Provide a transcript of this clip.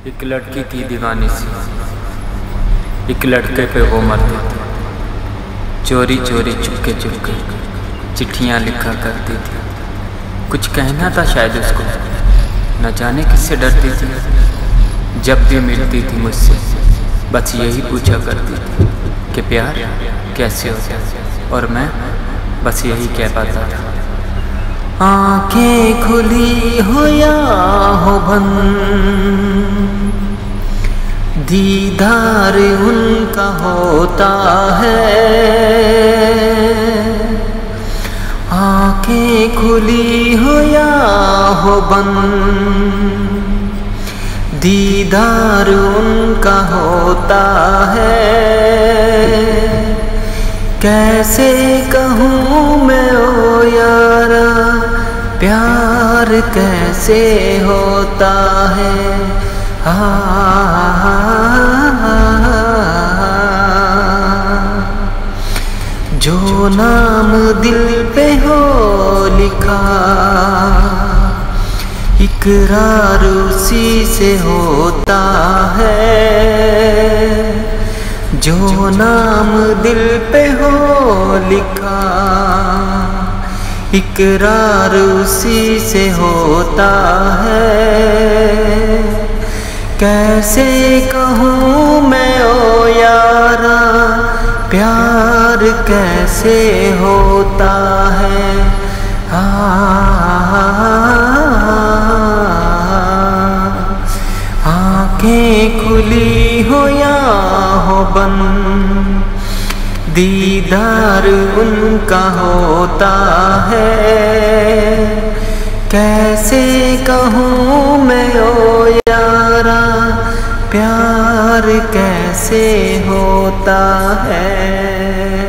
एक लड़की थी दीवानी सी, एक लड़के पे वो मरती थी। चोरी चोरी चुपके चुपके चिट्ठियाँ लिखा करती थी। कुछ कहना था शायद उसको, न जाने किससे डरती थी। जब भी मिलती थी मुझसे बस यही पूछा करती थी कि प्यार कैसे होता है, और मैं बस यही कह पाता था। आँखें खुली हो या हो बंद, दीदार उनका होता है। आँखें खुली हो या हो बंद, दीदार उनका होता है। कैसे कहूँ मैं ओ यारा, प्यार कैसे होता है। जो नाम दिल पे हो लिखा, इकरार उसी से होता है। जो नाम दिल पे हो लिखा, इकरार उसी से होता है। कैसे कहूँ मैं ओ यारा, प्यार कैसे होता है। आँखें खुली हो या हो बंद, दीदार उनका होता है। कैसे कहूँ मैं ओ यारा, प्यार कैसे होता है।